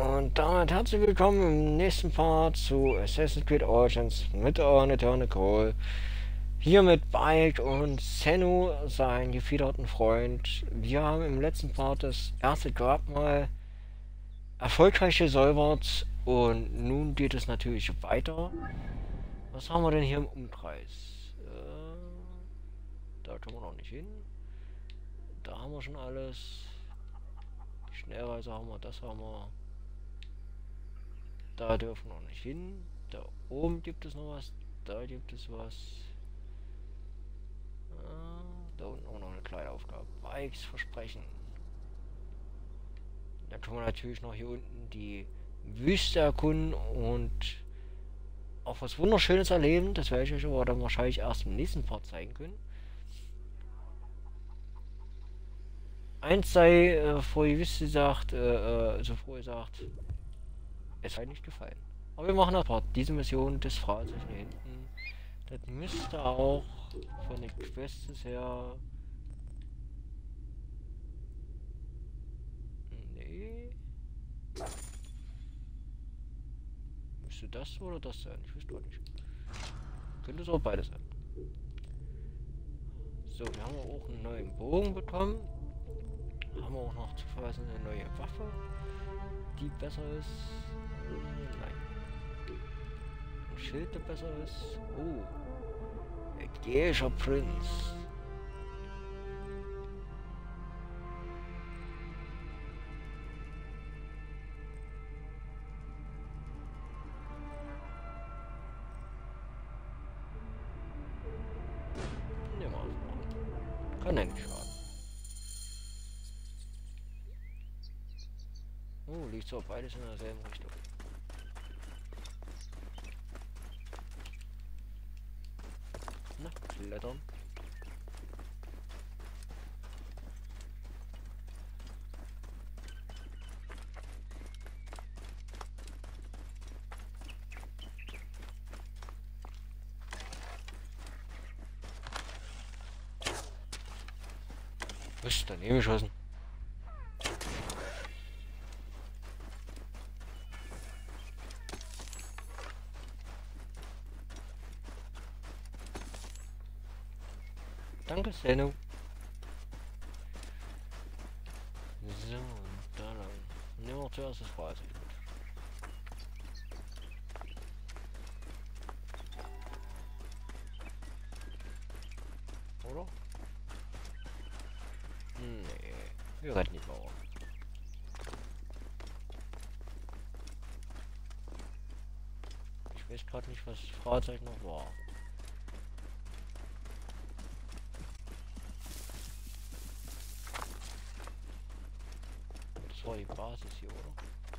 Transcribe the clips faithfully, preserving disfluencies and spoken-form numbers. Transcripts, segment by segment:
Und damit herzlich willkommen im nächsten Part zu Assassin's Creed Origins mit eurem Eternal Call. Hier mit Bike und Sennu, seinen gefiederten Freund. Wir haben im letzten Part das erste Grabmal erfolgreich gesäubert und nun geht es natürlich weiter. Was haben wir denn hier im Umkreis? Äh, da können wir noch nicht hin. Da haben wir schon alles. Die Schnellreise haben wir, das haben wir. Da dürfen wir noch nicht hin. Da oben gibt es noch was. Da gibt es was. Ah, da unten auch noch eine kleine Aufgabe. Bikes versprechen. Dann tun wir natürlich noch hier unten die Wüste erkunden und auch was Wunderschönes erleben. Das werde ich euch aber dann wahrscheinlich erst im nächsten Part zeigen können. Eins sei äh, vorher wisst ihr sagt, äh, äh, so vorher sagt, es hat nicht gefallen. Aber wir machen das Part. Diese Mission des Fragezeichen hier hinten. Das müsste auch von den Quests her. Nee. Müsste das oder das sein? Ich wüsste auch nicht. Könnte es auch beides sein. So, wir haben auch einen neuen Bogen bekommen. Haben wir auch noch zu verweisen eine neue Waffe, die besser ist. Nein. Ein Schild, der besser ist. Oh. Ägäischer Prinz. Nehmen wir einfach. Kann ja nicht schaden. Oh, liegt so beides in derselben Richtung. Na, klettern. Was? Daneben geschossen. Danke, Sennu. So, und da lang. Nehmen wir zuerst das Fahrzeug mit. Oder? Nee, wir retten die Mauer. Ich weiß gerade nicht, was das Fahrzeug noch war. Das war die Basis hier, oder?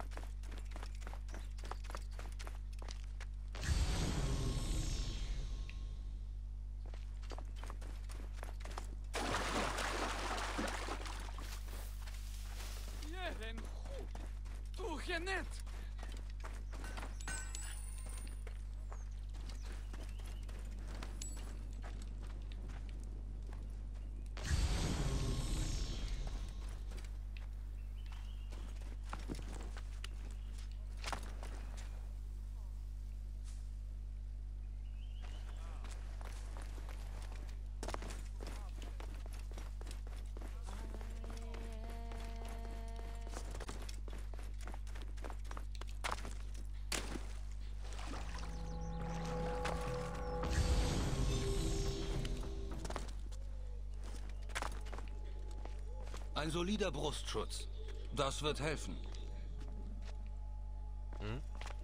Ein solider Brustschutz. Das wird helfen. Hm?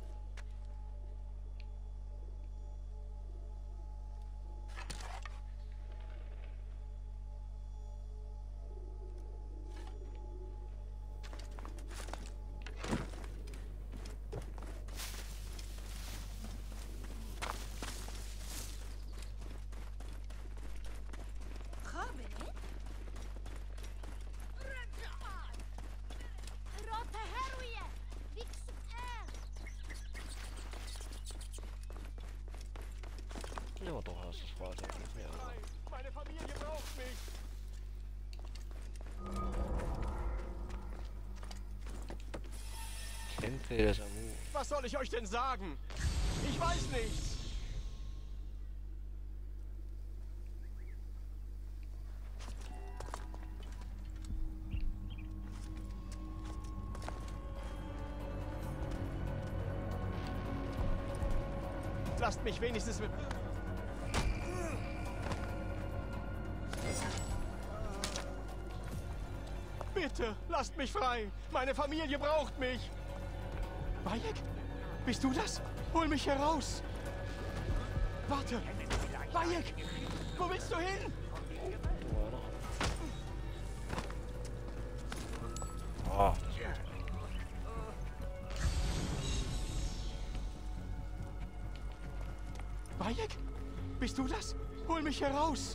Ja, doch, hast das Fahrzeug nicht mehr. Nein, meine Familie braucht mich. Tempel des Amu. Was soll ich euch denn sagen? Ich weiß nichts. Lasst mich wenigstens mit... Bitte, lasst mich frei. Meine Familie braucht mich. Bayek? Bist du das? Hol mich heraus. Warte. Bayek! Wo willst du hin? Oh. Bayek? Bist du das? Hol mich heraus.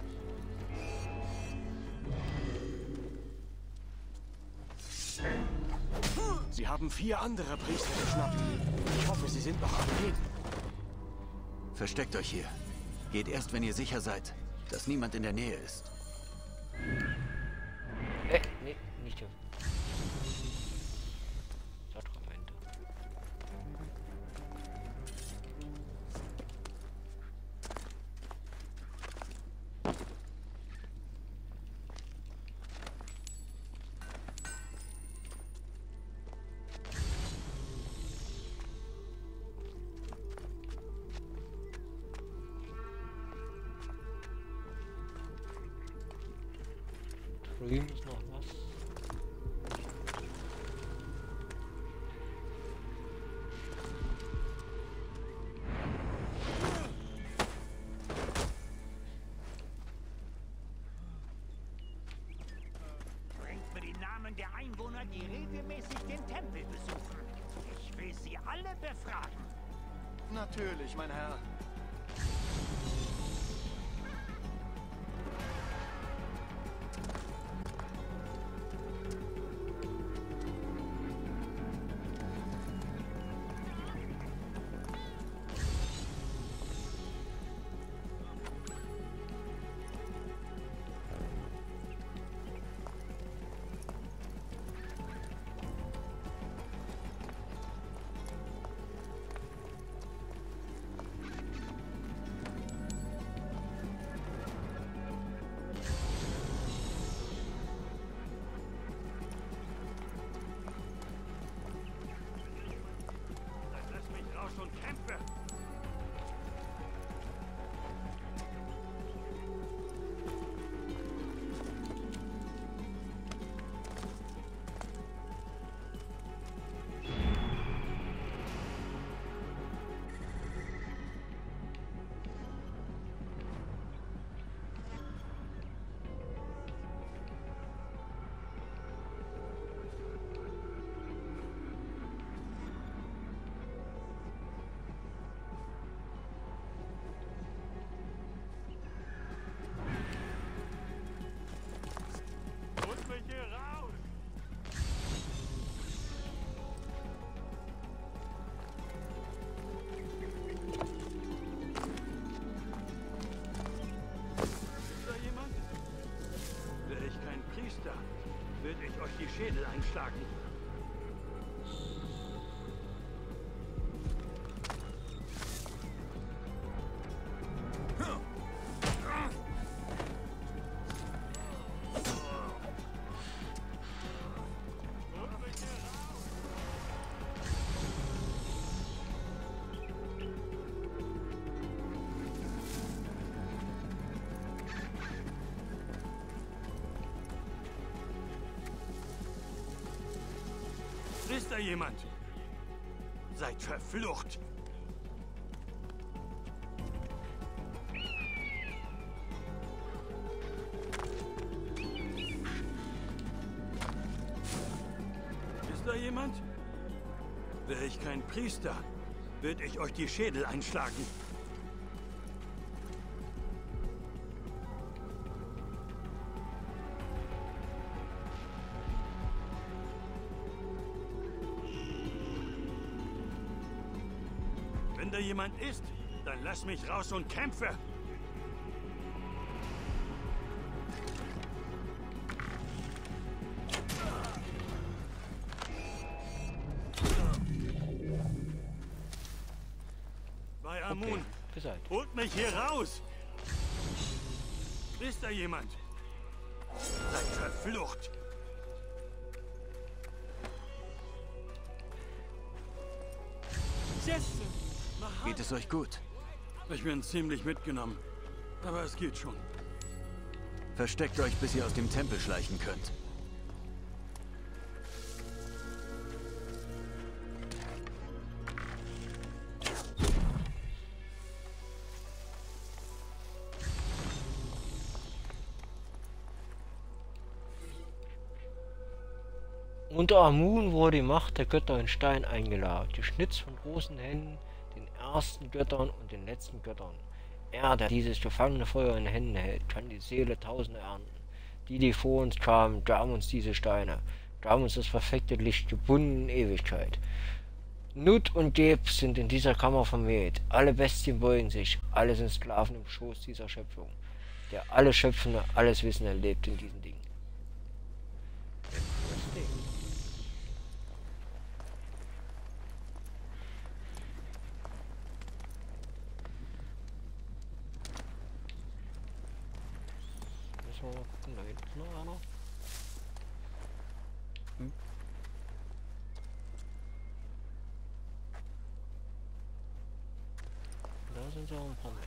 Sie haben vier andere Priester geschnappt. Ich hoffe, sie sind noch am Leben. Versteckt euch hier. Geht erst, wenn ihr sicher seid, dass niemand in der Nähe ist. Äh, nee, nicht hier. Sakramente. Drüben ist noch was. Bringt mir die Namen der Einwohner, die regelmäßig den Tempel besuchen. Ich will sie alle befragen. Natürlich, mein Herr. Lass mich raus und kämpfe! Holt mich hier raus. Ist da jemand? Wäre ich kein Priester, würde ich euch die Schädel einschlagen. Ist da jemand? Seid verflucht! Ist da jemand? Wäre ich kein Priester, würde ich euch die Schädel einschlagen. Wenn da jemand ist, dann lass mich raus und kämpfe! der Amun. Okay, beseitigt. Holt mich hier raus! Ist da jemand? Seid verflucht! Geht es euch gut? Ich bin ziemlich mitgenommen. Aber es geht schon. Versteckt euch, bis ihr aus dem Tempel schleichen könnt. Unter Amun wurde die Macht der Götter in Stein eingelagert. Die Schnitz von großen Händen, den ersten Göttern und den letzten Göttern. Er, der dieses gefangene Feuer in Händen hält, kann die Seele Tausende ernten. Die, die vor uns kamen, gaben uns diese Steine, gaben uns das perfekte Licht, gebunden in Ewigkeit. Nut und Geb sind in dieser Kammer vermählt. Alle Bestien beugen sich, alle sind Sklaven im Schoß dieser Schöpfung. Der alle Schöpfende, alles Wissende lebt in diesen Dingen. Mal gucken, da hinten noch einer. Hm. Da sind ja auch ein paar mehr.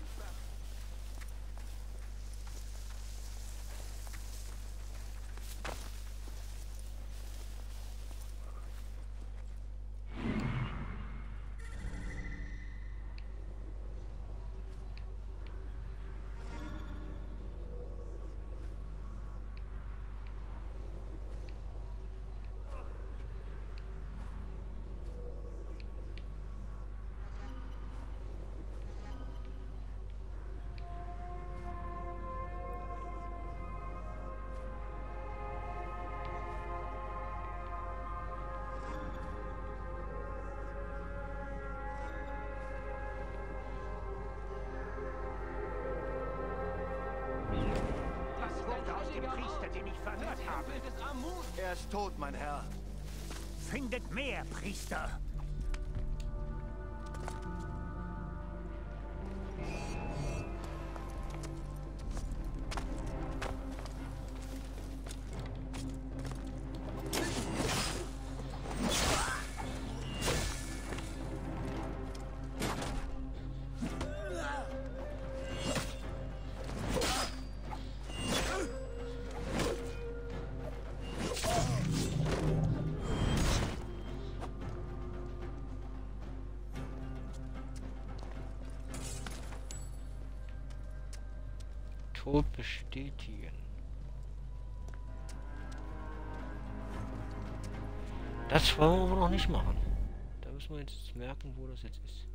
Den ich verhört habe. Er ist tot, mein Herr. Findet mehr, Priester. Tod bestätigen. Das wollen wir aber noch nicht machen. Da müssen wir jetzt merken, wo das jetzt ist.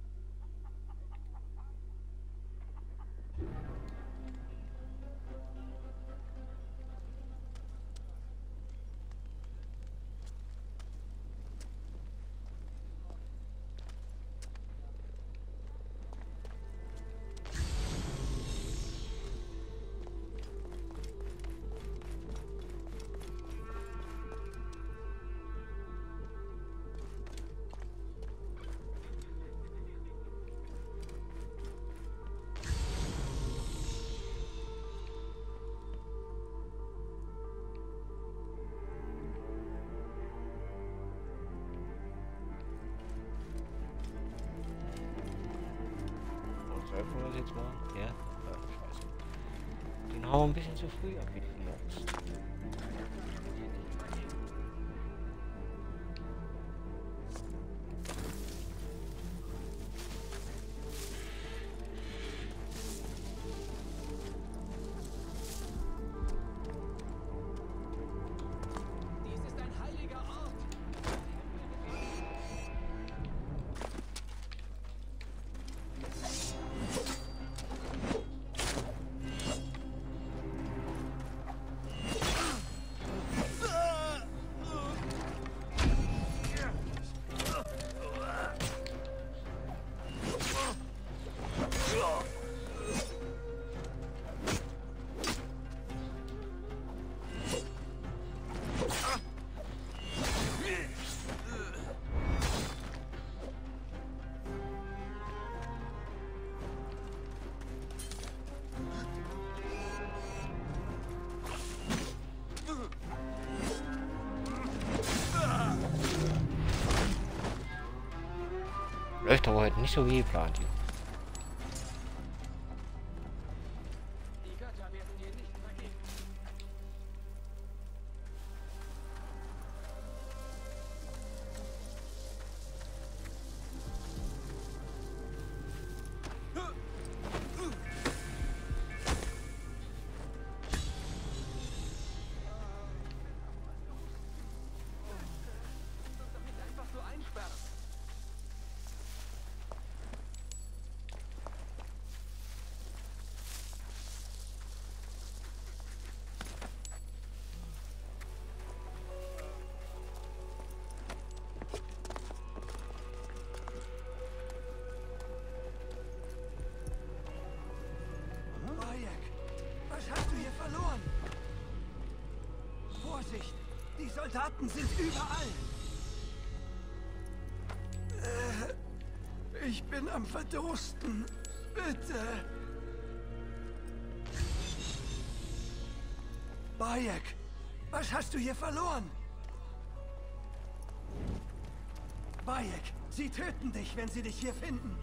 Sollten wir das jetzt machen? Ja? Ja, scheiße. Den haben wir ein bisschen zu früh abgekriegt. Läuft aber heute nicht so wie geplant hier. Was hast du hier verloren? Vorsicht! Die Soldaten sind überall! Äh, ich bin am Verdursten. Bitte! Bayek! Was hast du hier verloren? Bayek! Sie töten dich, wenn sie dich hier finden!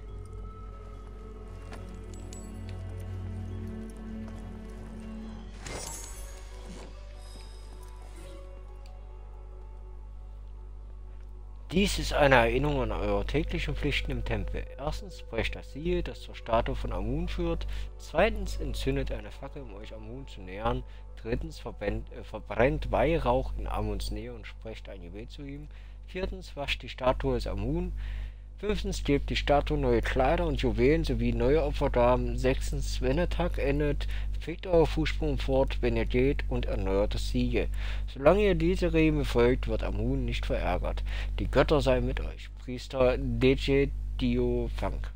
Dies ist eine Erinnerung an eure täglichen Pflichten im Tempel. Erstens, brecht das Siegel, das zur Statue von Amun führt. Zweitens, entzündet eine Fackel, um euch Amun zu nähern. Drittens, verbrennt, äh, verbrennt Weihrauch in Amuns Nähe und sprecht ein Gebet zu ihm. Viertens, wascht die Statue des Amun. Fünftens, gebt die Statue neue Kleider und Juwelen sowie neue Opfergaben. Sechstens, wenn der Tag endet, fegt eure Fußspuren fort, wenn ihr geht, und erneuert das Siegel. Solange ihr diese Regeln befolgt, wird Amun nicht verärgert. Die Götter seien mit euch. Priester Deje Dio Funk.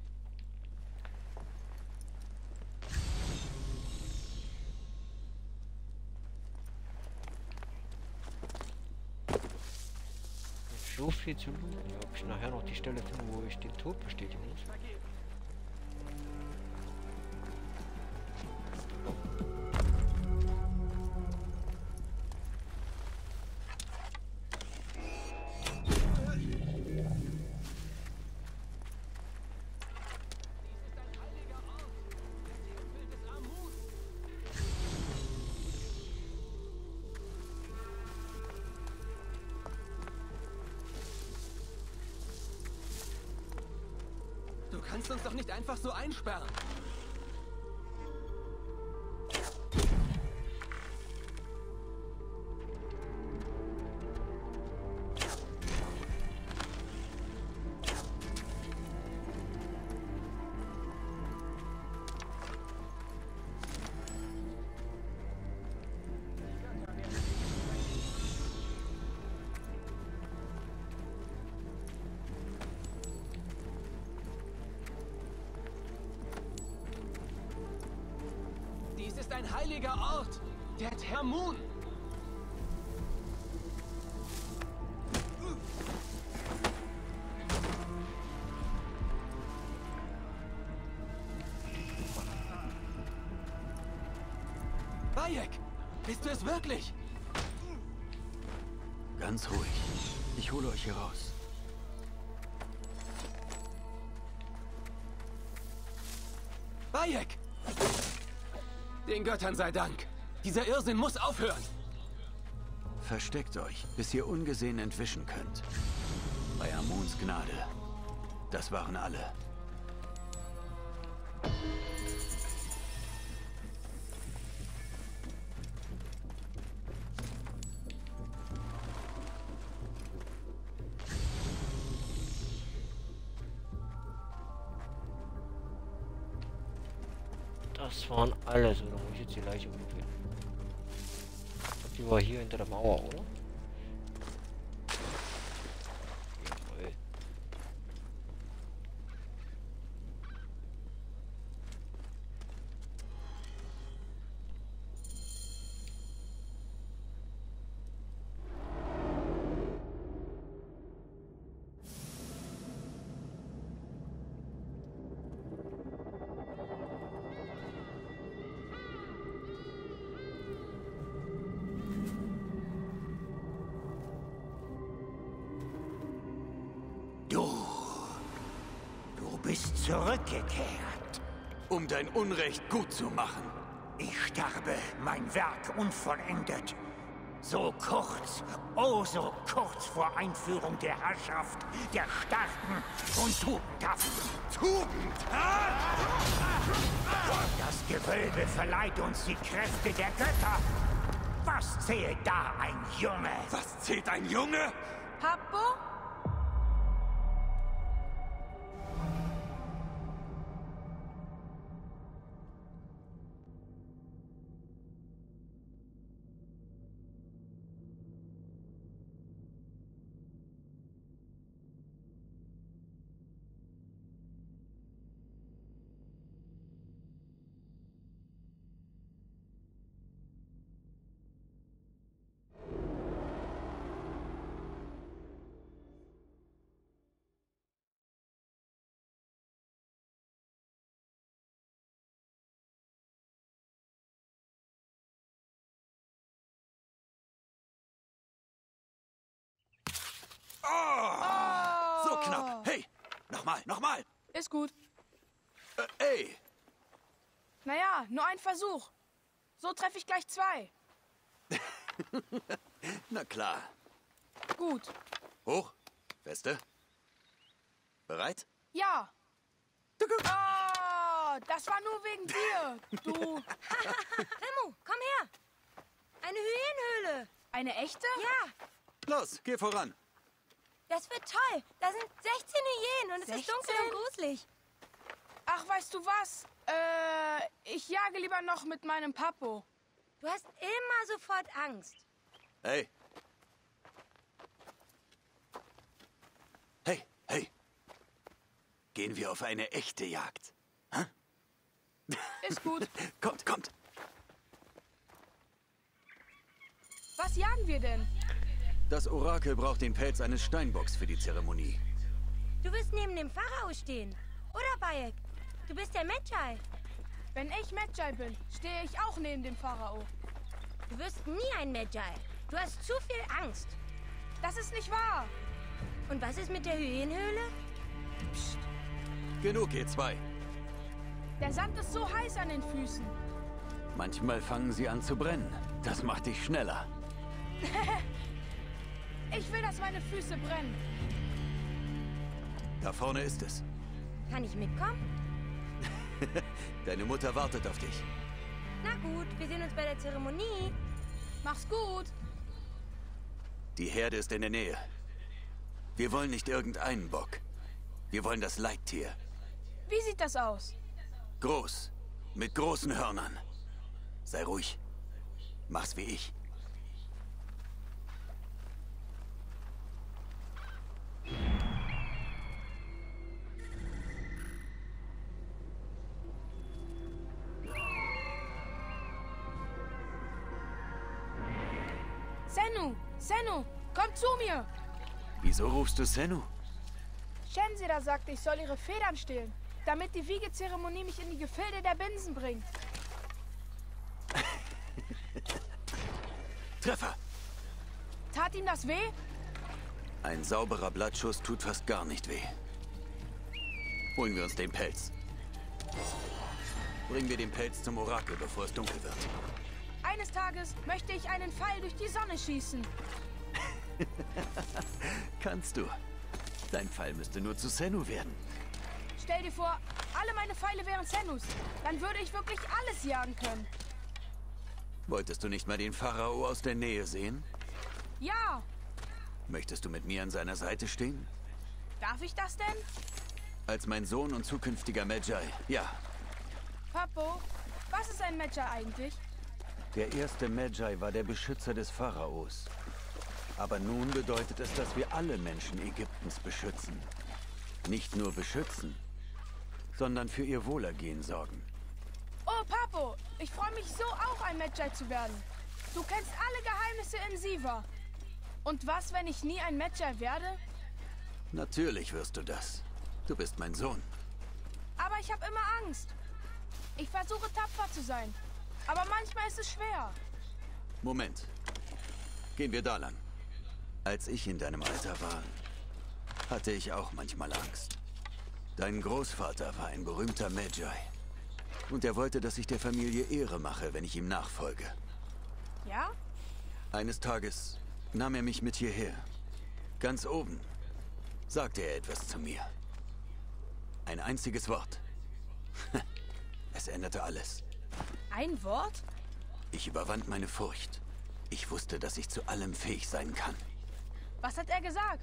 So viel zu looten, ob ich nachher noch die Stelle finde, wo ich den Tod bestätigen muss. Du kannst uns doch nicht einfach so einsperren. Dies ist ein heiliger Ort, der Termun. Bayek, bist du es wirklich? Ganz ruhig. Ich hole euch hier raus. Bayek! Den Göttern sei Dank. Dieser Irrsinn muss aufhören. Versteckt euch, bis ihr ungesehen entwischen könnt. Bei Amuns Gnade. Das waren alle. Das waren alle, so, da muss ich jetzt die Leiche umfinden. Ich glaub, die war hier hinter der Mauer, oder? Jawohl. bist zurückgekehrt. Um dein Unrecht gut zu machen. Ich sterbe, mein Werk unvollendet. So kurz, oh so kurz vor Einführung der Herrschaft der Starken und Tugendhaften. Tugendhaft! Das Gewölbe verleiht uns die Kräfte der Götter. Was zählt da ein Junge? Was zählt ein Junge? Pappo? Oh! So knapp. Hey, nochmal, nochmal. Ist gut. Äh, ey. Naja, nur ein Versuch. So treffe ich gleich zwei. Na klar. Gut. Hoch. Feste. Bereit? Ja. Oh, das war nur wegen dir, du. Remo, komm her. Eine Hyänenhöhle. Eine echte? Ja, Los, geh voran. das wird toll. Da sind sechzehn Hyänen und es ist dunkel sechzehn? und gruselig. Ach, weißt du was? Äh, ich jage lieber noch mit meinem Pappo. Du hast immer sofort Angst. Hey. Hey, hey. Gehen wir auf eine echte Jagd. Hä? Ist gut. Kommt, kommt. Was jagen wir denn? Das Orakel braucht den Pelz eines Steinbocks für die Zeremonie. Du wirst neben dem Pharao stehen. Oder, Bayek? Du bist der Medjay. Wenn ich Medjay bin, stehe ich auch neben dem Pharao. Du wirst nie ein Medjay. Du hast zu viel Angst. Das ist nicht wahr. Und was ist mit der Hyänenhöhle? Psst. Genug, ihr zwei. Der Sand ist so heiß an den Füßen. Manchmal fangen sie an zu brennen. Das macht dich schneller. Ich will, dass meine Füße brennen. Da vorne ist es. Kann ich mitkommen? Deine Mutter wartet auf dich. Na gut, wir sehen uns bei der Zeremonie. Mach's gut. Die Herde ist in der Nähe. Wir wollen nicht irgendeinen Bock. Wir wollen das Leittier. Wie sieht das aus? Groß. Mit großen Hörnern. Sei ruhig. Mach's wie ich. Sennu! Sennu! Komm zu mir! Wieso rufst du Sennu? Shenzida sagte, ich soll ihre Federn stehlen, damit die Wiegezeremonie mich in die Gefilde der Binsen bringt. Treffer! Tat ihm das weh? Ein sauberer Blattschuss tut fast gar nicht weh. Holen wir uns den Pelz. Bringen wir den Pelz zum Orakel, bevor es dunkel wird. Eines Tages möchte ich einen Pfeil durch die Sonne schießen. Kannst du. Dein Pfeil müsste nur zu Sennu werden. Stell dir vor, alle meine Pfeile wären Sennus. Dann würde ich wirklich alles jagen können. Wolltest du nicht mal den Pharao aus der Nähe sehen? Ja! Möchtest du mit mir an seiner Seite stehen? Darf ich das denn? Als mein Sohn und zukünftiger Medjay, ja. Pappo, was ist ein Medjay eigentlich? Der erste Medjay war der Beschützer des Pharaos. Aber nun bedeutet es, dass wir alle Menschen Ägyptens beschützen. Nicht nur beschützen, sondern für ihr Wohlergehen sorgen. Oh, Pappo, ich freue mich so, auch ein Medjay zu werden. Du kennst alle Geheimnisse in Siwa. Und was, wenn ich nie ein Medjay werde? Natürlich wirst du das. Du bist mein Sohn. Aber ich habe immer Angst. Ich versuche tapfer zu sein. Aber manchmal ist es schwer. Moment. Gehen wir da lang. Als ich in deinem Alter war, hatte ich auch manchmal Angst. Dein Großvater war ein berühmter Magi. Und er wollte, dass ich der Familie Ehre mache, wenn ich ihm nachfolge. Ja? Eines Tages nahm er mich mit hierher. Ganz oben sagte er etwas zu mir. Ein einziges Wort. Es änderte alles. Ein Wort? Ich überwand meine Furcht. Ich wusste, dass ich zu allem fähig sein kann. Was hat er gesagt?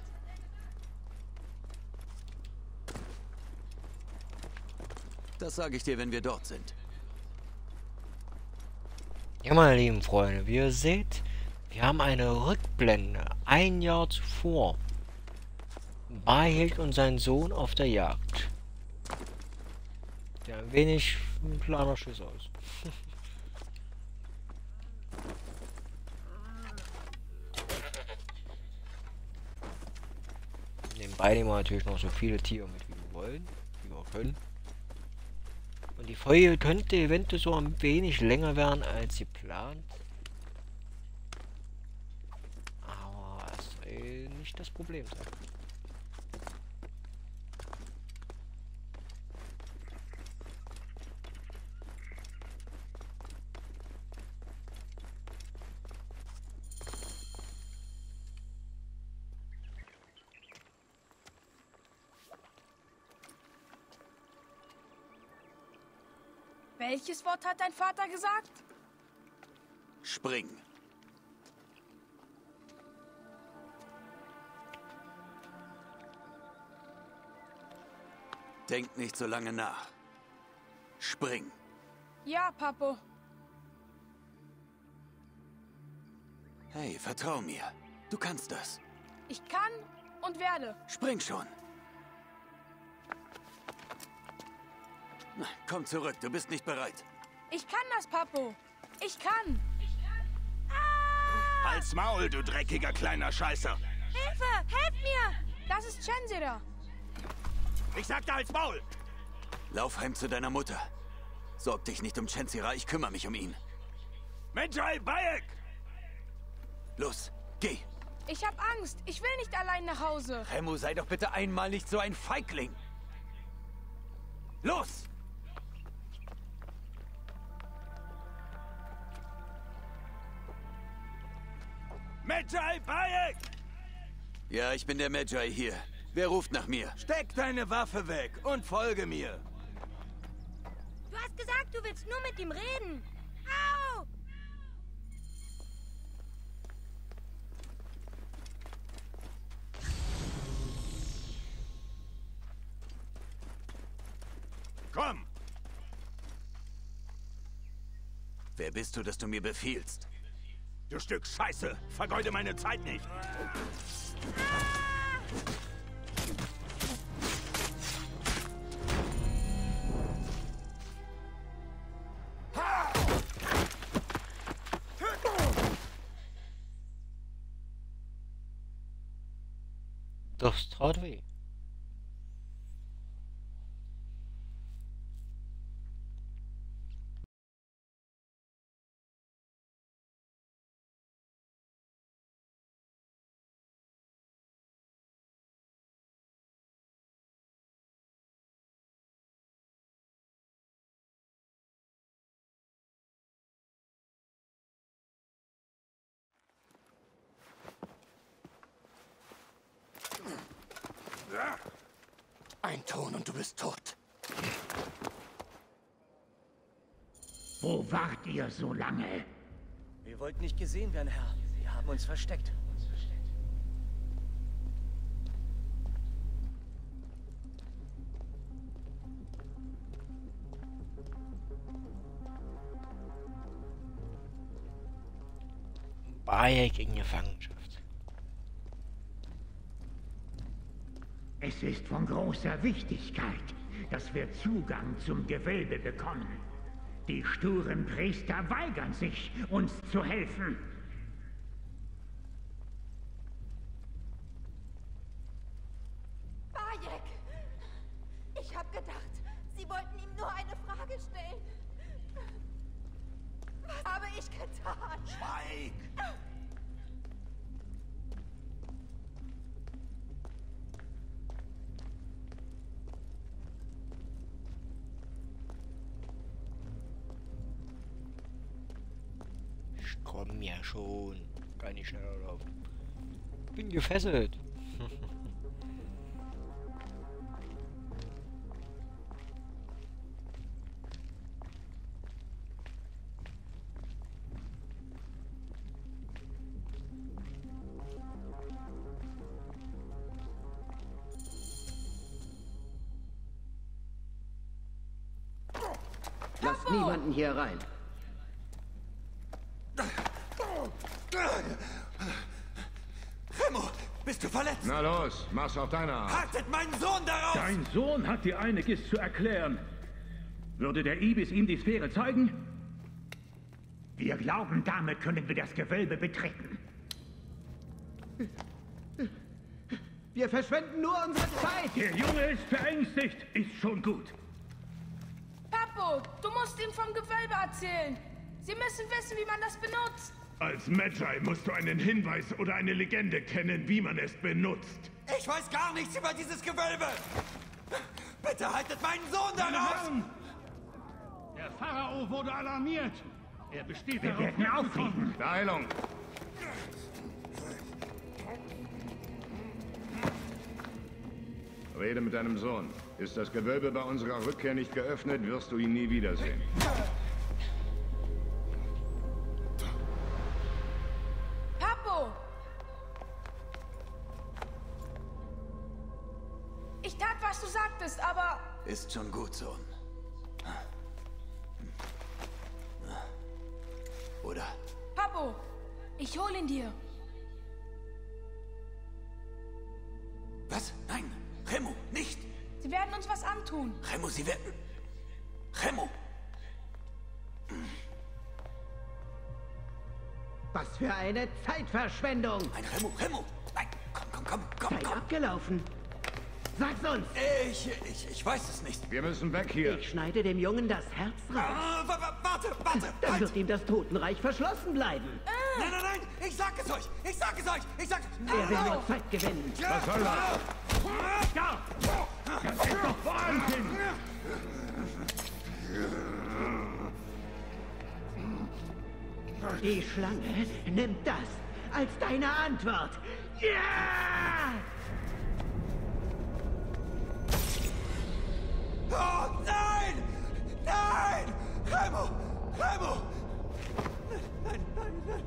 Das sage ich dir, wenn wir dort sind. Ja, meine lieben Freunde, wie ihr seht, wir haben eine Rückblende. Ein Jahr zuvor. Bayek und sein Sohn auf der Jagd. Der ein wenig ein kleiner Schiss aus. Nebenbei nehmen wir natürlich noch so viele Tiere mit, wie wir wollen, wie wir können. Und die Folge könnte eventuell so ein wenig länger werden als geplant. Aber es soll nicht das Problem sein. Welches Wort hat dein Vater gesagt? Spring. Denk nicht so lange nach. Spring. Ja, Papo. Hey, vertrau mir. Du kannst das. Ich kann und werde. Spring schon. Na, komm zurück, du bist nicht bereit. Ich kann das, Papo. Ich kann. Halt's Maul, du dreckiger kleiner Scheißer. Hilfe! Helft mir! Das ist Chensira. Ich sagte, halt's Maul. Lauf heim zu deiner Mutter. Sorg dich nicht um Chensira, ich kümmere mich um ihn. Medjay Bayek! Los, geh. Ich hab Angst. Ich will nicht allein nach Hause. Remu, sei doch bitte einmal nicht so ein Feigling. Los! Medjay Bayek! Ja, ich bin der Magi hier. Wer ruft nach mir? Steck deine Waffe weg und folge mir. Du hast gesagt, du willst nur mit ihm reden. Au! Komm! Wer bist du, dass du mir befiehlst? Du Stück Scheiße! Vergeude meine Zeit nicht! Das tat weh. Ein Ton und du bist tot. Wo wart ihr so lange? Wir wollten nicht gesehen werden, Herr. Wir haben uns versteckt. Bayek in Gefangenschaft. Es ist von großer Wichtigkeit, dass wir Zugang zum Gewölbe bekommen. Die sturen Priester weigern sich, uns zu helfen. Bayek! Ich hab gedacht, Sie wollten ihm nur eine Frage stellen. Was habe ich getan? Schweig! Komm ja schon. Gar nicht schneller laufen. Bin gefesselt. Lasst niemanden hier rein. Remo, bist du verletzt? Na los, mach's auf deine Art. Haltet meinen Sohn daraus! Dein Sohn hat dir einiges zu erklären. Würde der Ibis ihm die Sphäre zeigen? Wir glauben, damit können wir das Gewölbe betreten. Wir verschwenden nur unsere Zeit. Der Junge ist verängstigt. Ist schon gut. Papo, du musst ihm vom Gewölbe erzählen. Sie müssen wissen, wie man das benutzt. Als Magi musst du einen Hinweis oder eine Legende kennen, wie man es benutzt. Ich weiß gar nichts über dieses Gewölbe. Bitte haltet meinen Sohn daraus! Der Pharao wurde alarmiert. Er besteht Wir werden aufregen. Beeilung. Rede mit deinem Sohn. Ist das Gewölbe bei unserer Rückkehr nicht geöffnet, wirst du ihn nie wiedersehen. Papo! Ich tat, was du sagtest, aber... Ist schon gut, Sohn. Oder? Papo, ich hol ihn dir. Was? Nein, Remo, nicht! Sie werden uns was antun. Remo, sie werden... Remo! Was für eine Zeitverschwendung! Nein, Remo, Remo! Nein, komm, komm, komm, komm, Zeit komm! abgelaufen. Sag's uns! Ich, ich, ich weiß es nicht. Wir müssen weg hier. Ich schneide dem Jungen das Herz raus. Ah, wa- wa- warte, warte! Dann halt. wird ihm das Totenreich verschlossen bleiben. Nein, nein, nein! Ich sag es euch! Ich sag es euch! Ich sag... Er will nur Zeit gewinnen. Was soll das? Da! Das ist doch Wahnsinn! Die Schlange nimmt das als deine Antwort. Ja! Oh, nein! Nein! Remo! Remo! Nein, nein, nein!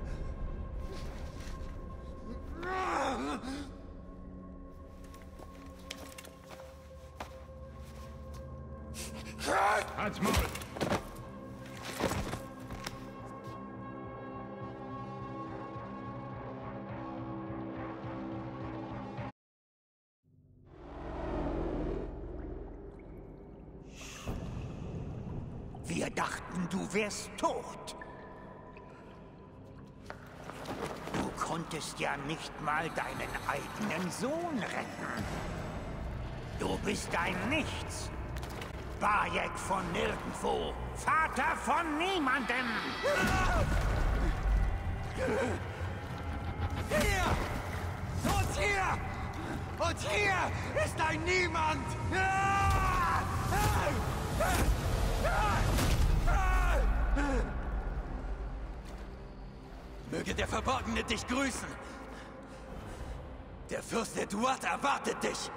Halt's Maul! Wir dachten, du wärst tot. Du konntest ja nicht mal deinen eigenen Sohn retten. Du bist ein Nichts. Bayek von nirgendwo. Vater von niemandem. Hier! Und hier! Und hier ist ein Niemand! Möge der Verborgene dich grüßen. Der Fürst Eduard erwartet dich.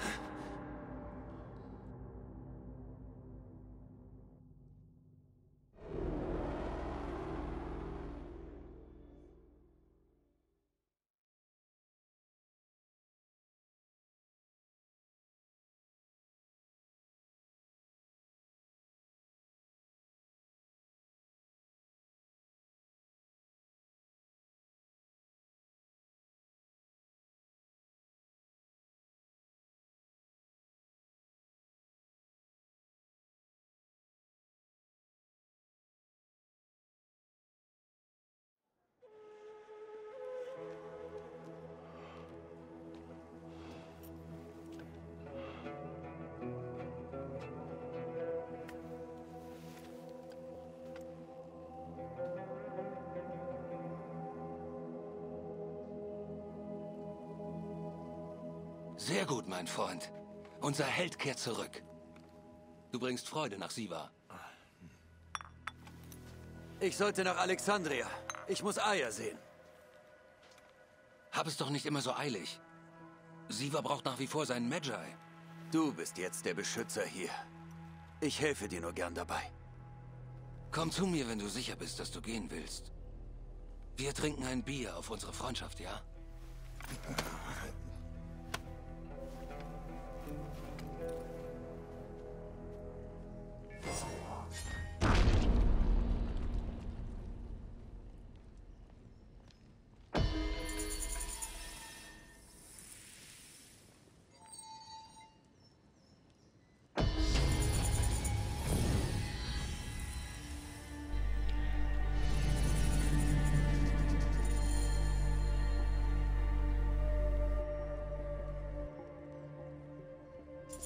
Sehr gut, mein Freund. Unser Held kehrt zurück. Du bringst Freude nach Siva. Ich sollte nach Alexandria. Ich muss Aya sehen. Hab es doch nicht immer so eilig. Siva braucht nach wie vor seinen Magi. Du bist jetzt der Beschützer hier. Ich helfe dir nur gern dabei. Komm zu mir, wenn du sicher bist, dass du gehen willst. Wir trinken ein Bier auf unsere Freundschaft, ja? Ja.